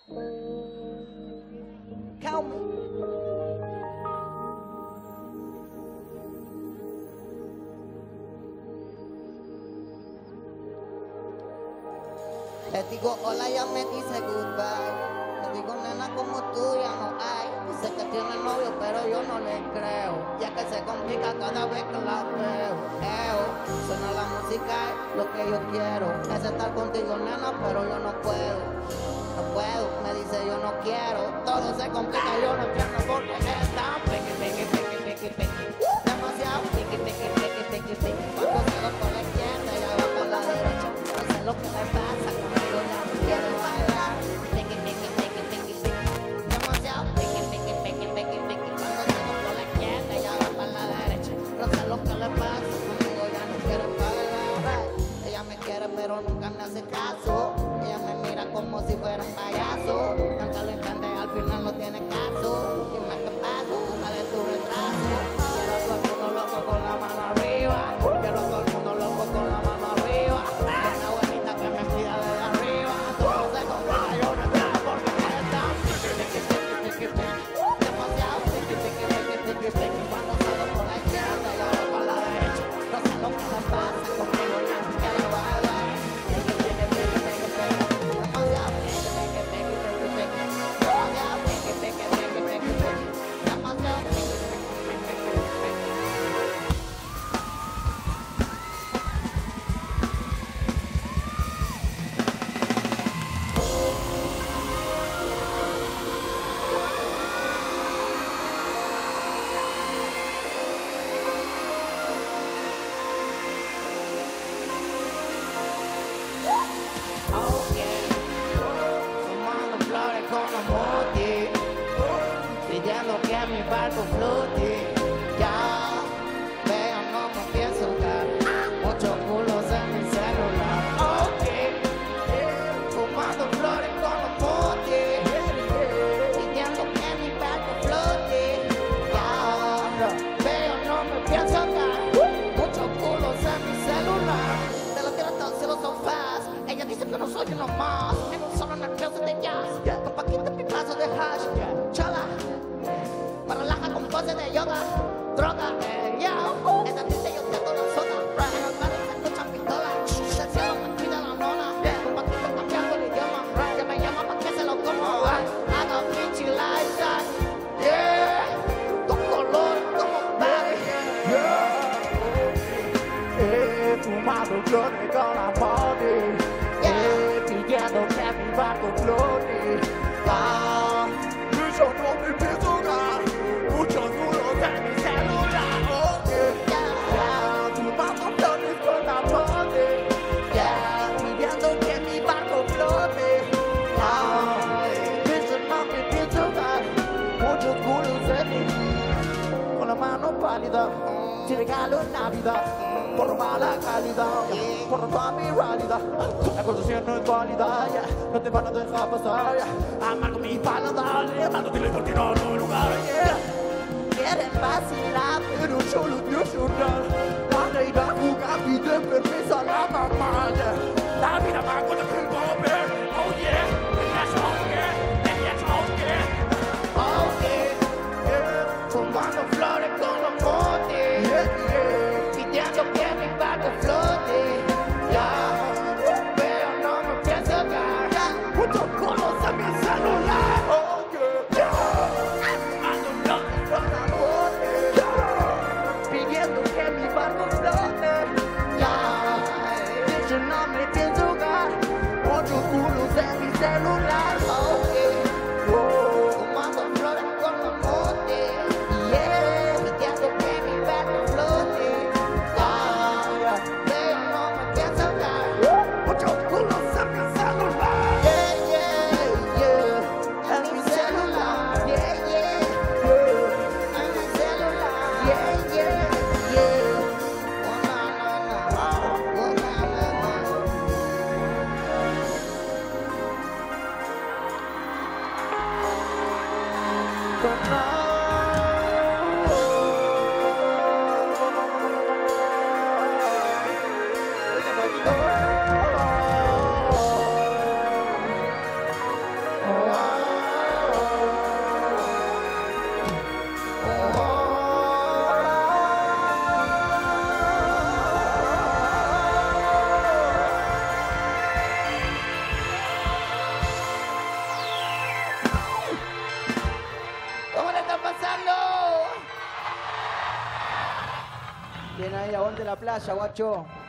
Count me. Le digo hola, ya me dice goodbye. Le digo nena como tú ya no hay. Dice que tiene novio pero yo no le creo. Ya que se complica cada vez que la veo. Suena la música es lo que yo quiero. Es estar contigo nena pero yo no puedo. No puedo, me dice yo no quiero. Todo se complica, yo no entiendo por qué es tan piqui. Demasiado piqui. Cuando salgo por la izquierda ella va por la derecha. No sé lo que me pasa conmigo, ya no quiero bailar. Piqui. Demasiado piqui. Cuando salgo por la izquierda ella va por la derecha. No sé lo que le pasa conmigo, ya no quiero bailar. Ella me quiere pero nunca me hace caso. Ella me mira como si fuera un payaso. Nunca lo entiende, al final no tiene caso. Dime qué pasa, dale tu retraso. Quiero a todo el mundo loco con la mano arriba. Quiero a todo el mundo loco con la mano arriba. Una abuelita que me cuida desde arriba. Todo se complica, yo no entiendo por qué eres tan piqui. Demasiado piqui. Cuando salgo por la izquierda y ahora por la derecha. No sé lo que me pasa conmigo, ya no quiero bailar. Pidiendo que mi barco flote. Ya veo, no me pienso dar. Muchos culos en mi celular. Fumando flores con los motes. Pidiendo que mi barco flote. Ya veo, no me pienso dar. Muchos culos en mi celular. De la tierra hasta el cielo son fast. Ella dice que no soy uno más. En un solo nervioso de jazz. Con paquita mi vaso de hash. Chala. Me relaja con poses de yoga, droga, yo. Esa dice yo tengo la zona. En el barrio se escuchan pistolas. Del cielo me cuida la mona. Un patito cambiando el idioma. Que me llama pa' que se lo como. Haga pinche lifestyle. Yeah. Tu color como Barry. Fumando flores con la party. Pidiendo que mi barco flote. Yo no me pienso dar. Muchos duros en mi celular. Fumando flores con la party. Pidiendo que mi barco flote. Eso no me pienso dar. Muchos duros en mi. Con la mano pálida. Te regalo Navidad. Por robar la calidad, por robar mi realidad. La condición no es válida, no te van a dejar pasar. Amargo mi paladar, amándotele porque no hay lugar. Quieren vacilar, pero yo lo quiero llorar. La reina juega, pide permiso a la mamá. La vida va con el pobre. Oh yeah, fumando flores con los motes. Pidiendo que mi barco flote. Ya veo, no me pienso dar. muchos colos en mi celular. Oh yeah, Fumando flores con los motes. Pidiendo que mi barco flote. Ya, yo no me pienso dar. Bien ahí, aguante la playa, guacho.